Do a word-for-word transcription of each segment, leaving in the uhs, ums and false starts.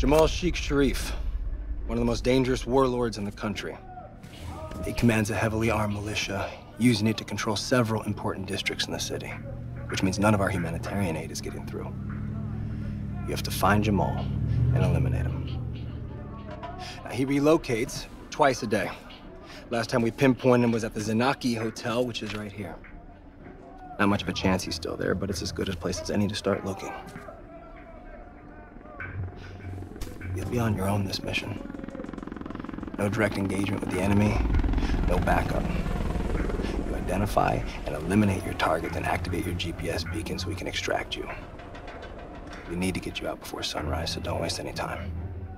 Jamal Sheikh Sharif, one of the most dangerous warlords in the country. He commands a heavily armed militia, using it to control several important districts in the city, which means none of our humanitarian aid is getting through. You have to find Jamal and eliminate him. Now, he relocates twice a day. Last time we pinpointed him was at the Zanaki Hotel, which is right here. Not much of a chance he's still there, but it's as good a place as any to start looking. You'll be on your own this mission. No direct engagement with the enemy, no backup. You identify and eliminate your target, then activate your G P S beacon so we can extract you. We need to get you out before sunrise, so don't waste any time.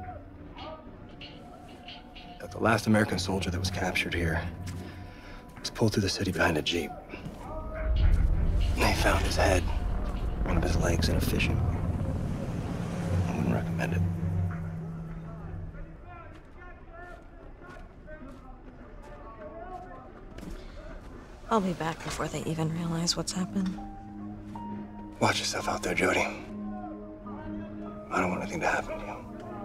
Now, the last American soldier that was captured here was pulled through the city behind a Jeep. They found his head, one of his legs, in a fishing boat. I wouldn't recommend it. I'll be back before they even realize what's happened. Watch yourself out there, Jody. I don't want anything to happen to you.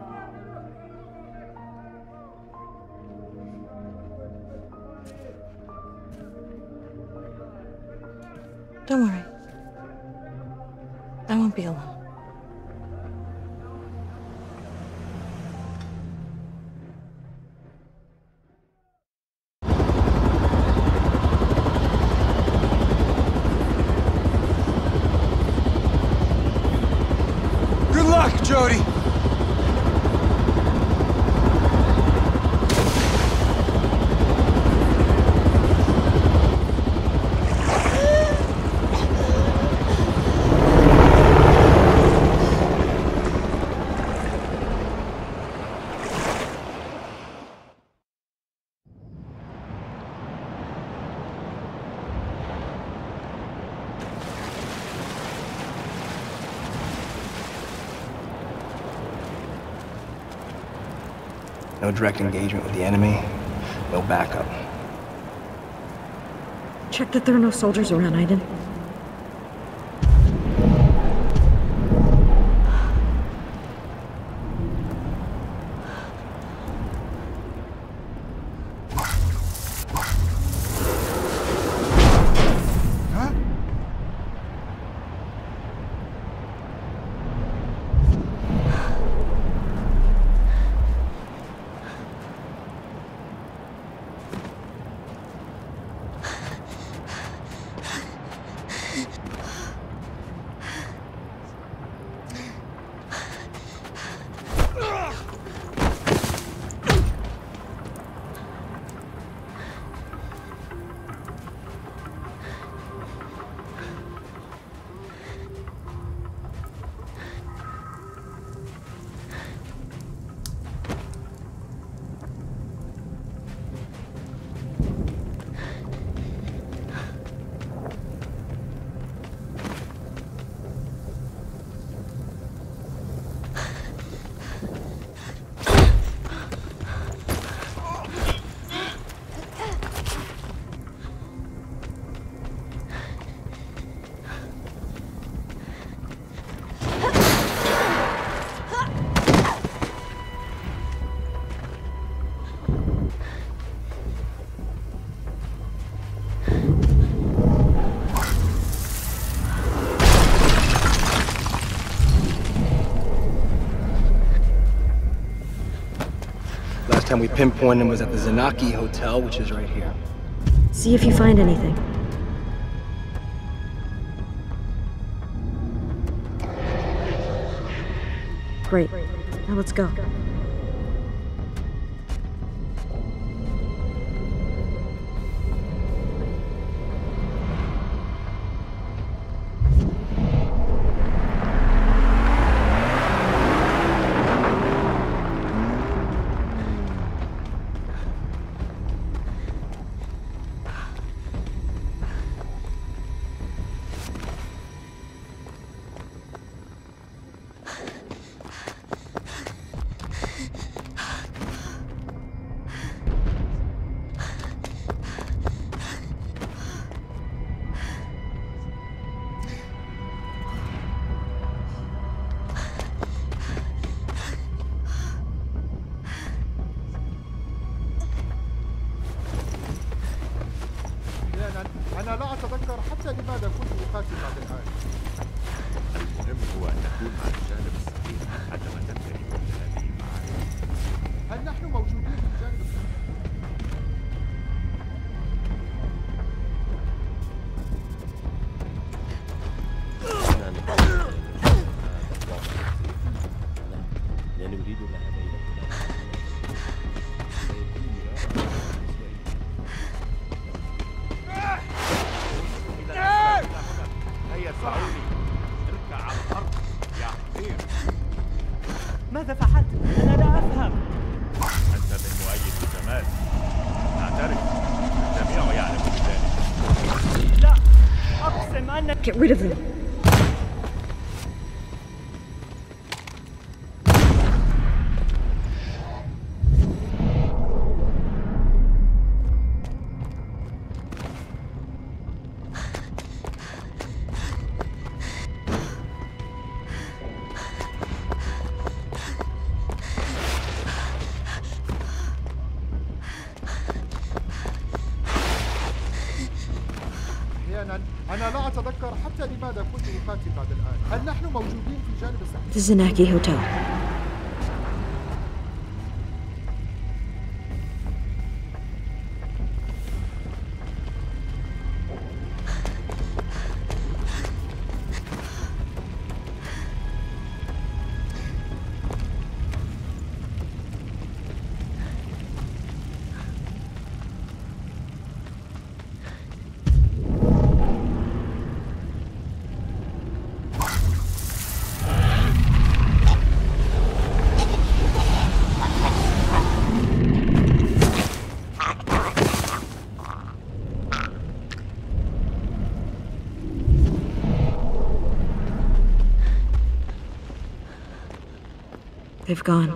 Don't worry. I won't be alone. Good luck, Jody! No direct engagement with the enemy, no backup. Check that there are no soldiers around, Aiden. Last time we pinpointed him was at the Zanaki Hotel, which is right here. See if you find anything. Great. Now let's go. أنا لا أتذكر حتى لماذا كنت أقاتل بعد الآن. المهم هو أن نكون مع الجانب الصحيح حتى ما تنتهي كل هذه المعارك. هل نحن موجودين في الجانب الصحيح؟ لا نريد الذهاب إلى هناك. هيا ادفعوني. اركع على الأرض يا حقير. ماذا فعلت؟ أنا لا أفهم. أنت من مؤيد جمال. نعترف. الجميع يعلم بذلك. لا أقسم أنك. Get rid of them. أنا لا أتذكر حتى لماذا كنت أقاتل بعد الآن. هل نحن موجودين في الجانب الصحيح؟ The Zanaki Hotel. They've gone.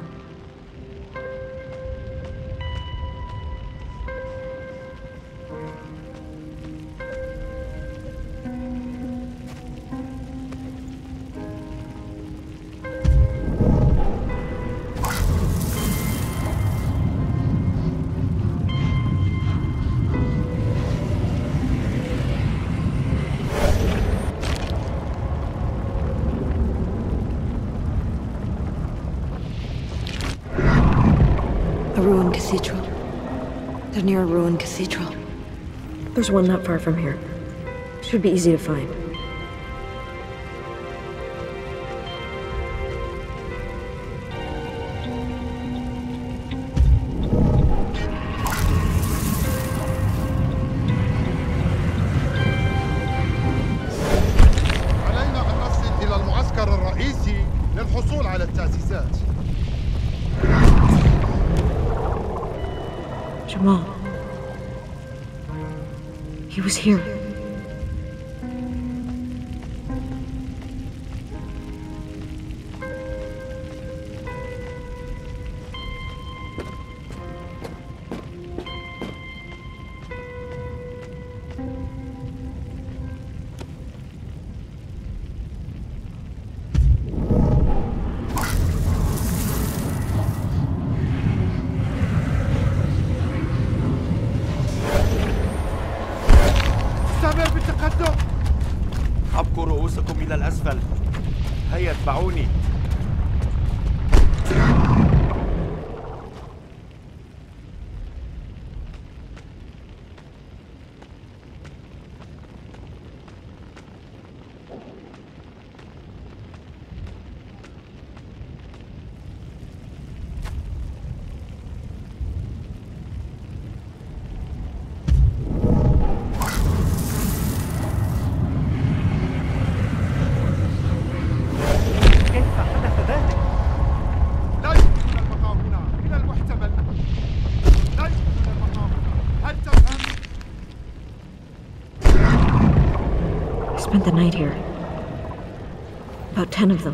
A ruined cathedral. They're near a ruined cathedral. There's one not far from here. Should be easy to find. علينا أن نصل إلى المعسكر الرئيسي للحصول على التأسيسات. Jamal. He was here. أبقوا رؤوسكم إلى الأسفل. هيا اتبعوني. Spent the night here. About ten of them.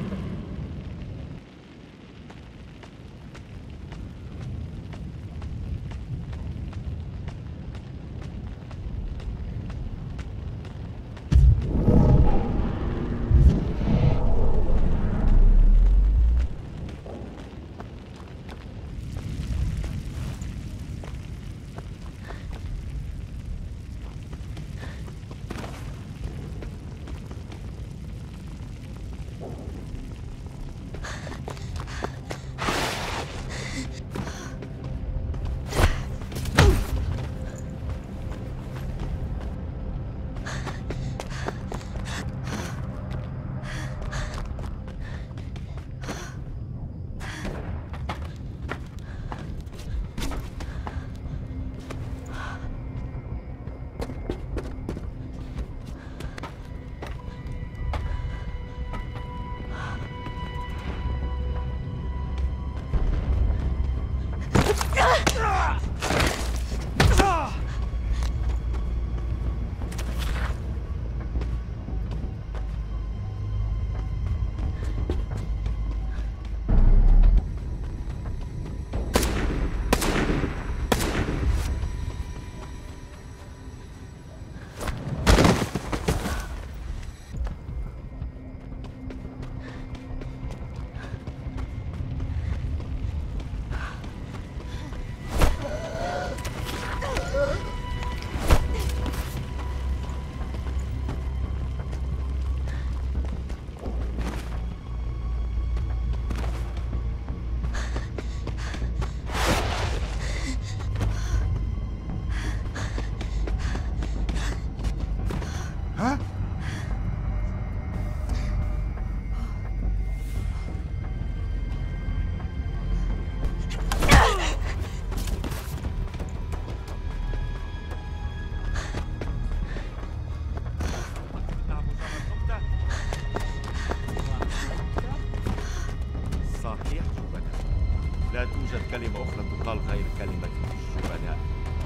تقال غير كلمة الجبناء.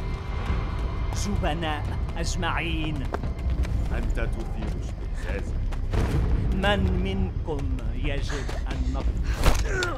جبناء أجمعين. أنت تثير اشمئزازي. من منكم يجب أن نقتل؟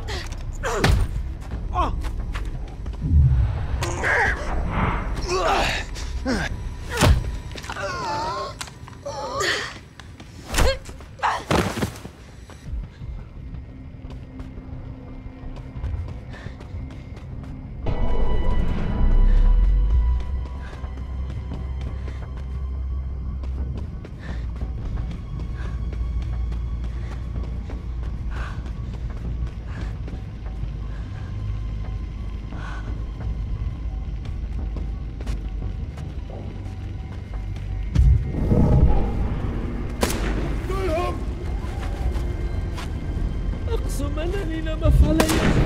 أقسم أنني لم أفعل